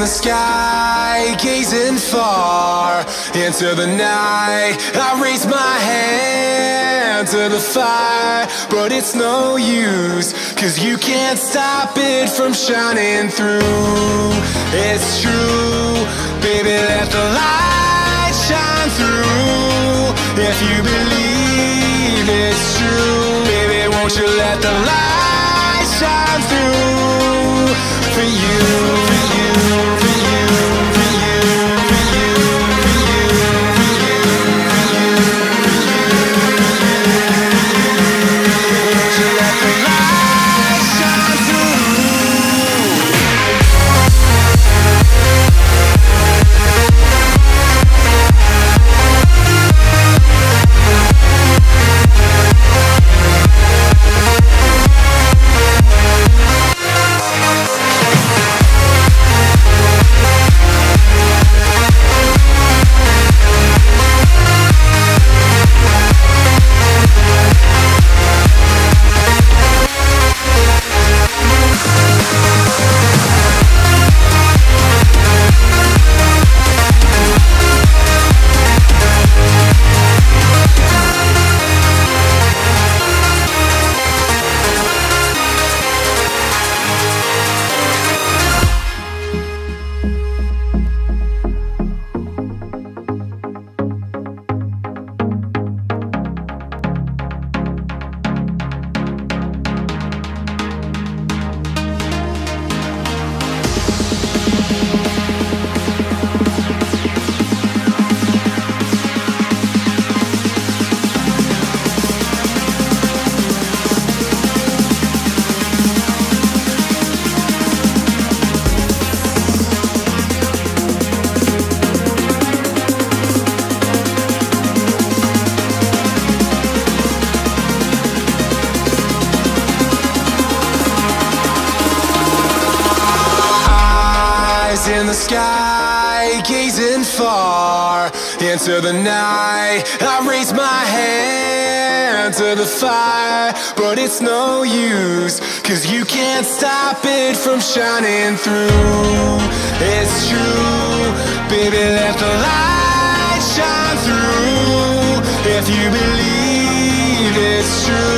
the sky, gazing far into the night. I raise my hand to the fire, but it's no use, 'cause you can't stop it from shining through. It's true, baby, let the light shine through. If you believe it's true, baby, won't you let the light shine through for you, for you, for you, for you, for you, for you, for you, for you, won't you let the light shine through? In the sky, gazing far into the night. I raise my hand to the fire, but it's no use, 'cause you can't stop it from shining through. It's true, baby, let the light shine through. If you believe it's true,